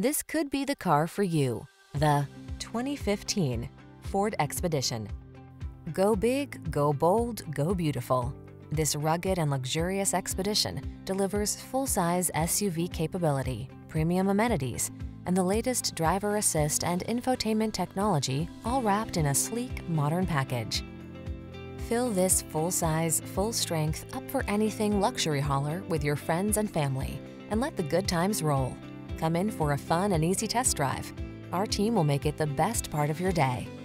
This could be the car for you. The 2015 Ford Expedition. Go big, go bold, go beautiful. This rugged and luxurious Expedition delivers full-size SUV capability, premium amenities, and the latest driver assist and infotainment technology, all wrapped in a sleek, modern package. Fill this full-size, full-strength, up-for-anything luxury hauler with your friends and family, and let the good times roll. Come in for a fun and easy test drive. Our team will make it the best part of your day.